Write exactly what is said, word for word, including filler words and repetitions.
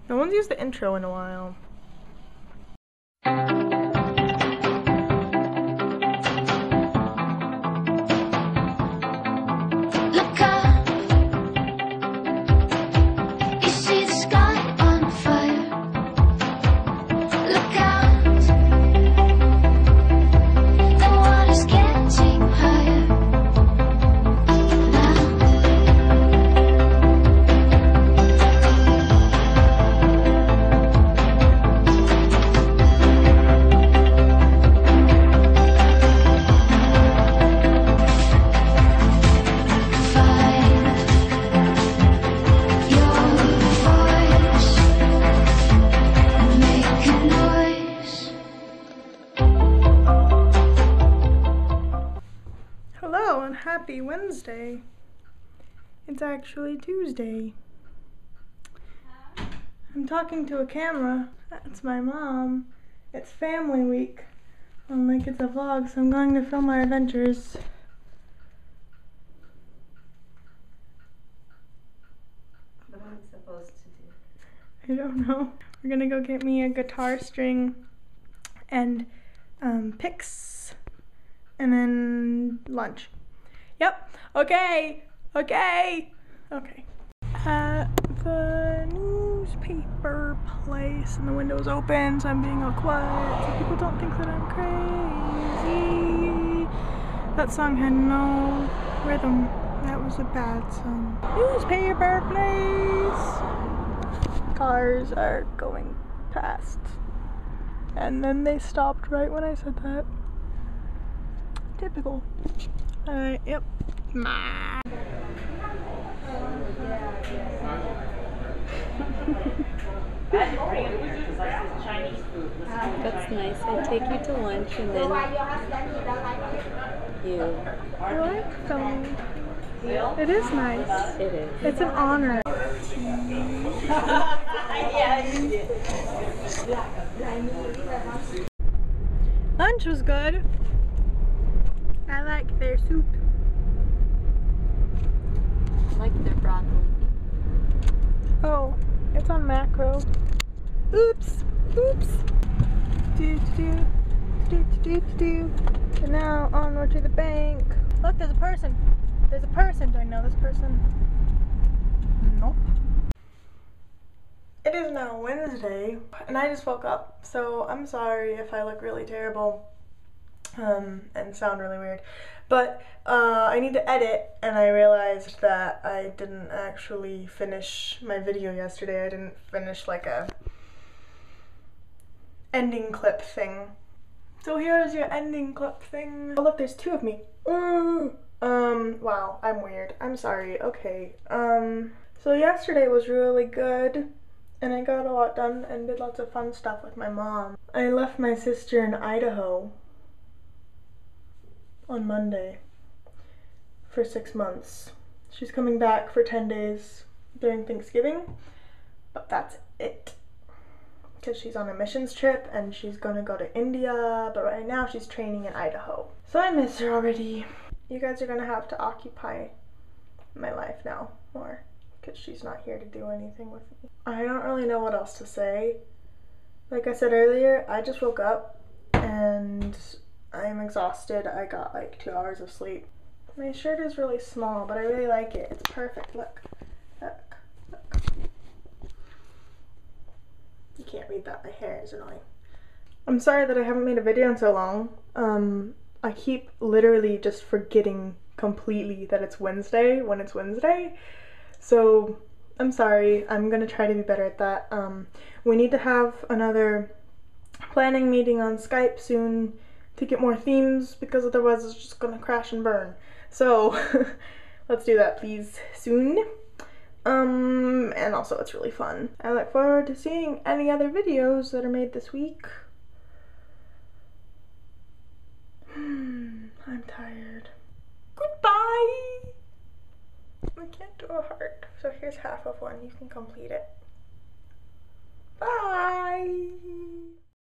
No one's used the intro in a while. Look up, you see the sky on fire. Look out, the water's getting higher now. Hello and happy Wednesday. It's actually Tuesday. I'm talking to a camera. That's my mom. It's family week on Lekidsthatvlog, so I'm going to film our adventures. What am I supposed to do? I don't know. We're gonna go get me a guitar string and um, picks, and then lunch. Yep. Okay. Okay. Okay. At the newspaper place, and the window's open, so I'm being all quiet so people don't think that I'm crazy. That song had no rhythm. That was a bad song. Newspaper place. Cars are going past, and then they stopped right when I said that. Typical. Alright, yep. Ma. That's nice. I take you to lunch and then you. I like filming. It is nice. It is. It's an honor. Lunch was good. I like their soup. I like their broccoli. Oh, it's on macro. Oops, oops. Do do do do do do. And now onward to the bank. Look, there's a person. There's a person. Do I know this person? Nope. It is now Wednesday, and I just woke up, so I'm sorry if I look really terrible um, and sound really weird. But uh, I need to edit, and I realized that I didn't actually finish my video yesterday. I didn't finish like a ending clip thing. So here's your ending clip thing. Oh look, there's two of me. Ooh. Um, wow, I'm weird. I'm sorry. Okay. Um, so yesterday was really good, and I got a lot done and did lots of fun stuff with my mom. I left my sister in Idaho on Monday for six months. She's coming back for ten days during Thanksgiving, but that's it. Because she's on a missions trip and she's gonna go to India, but right now she's training in Idaho. So I miss her already. You guys are gonna have to occupy my life now more, because she's not here to do anything with me. I don't really know what else to say. Like I said earlier, I just woke up and I'm exhausted. I got like two hours of sleep. My shirt is really small, but I really like it. It's perfect. Look, look, look. You can't read that. My hair is annoying. I'm sorry that I haven't made a video in so long. Um, I keep literally just forgetting completely that it's Wednesday when it's Wednesday. So I'm sorry. I'm gonna try to be better at that. Um, we need to have another planning meeting on Skype soon to get more themes, because otherwise it's just gonna crash and burn. So let's do that please soon. Um, and also it's really fun. I look forward to seeing any other videos that are made this week. I'm tired. Goodbye! I can't do a heart, so here's half of one. You can complete it. Bye!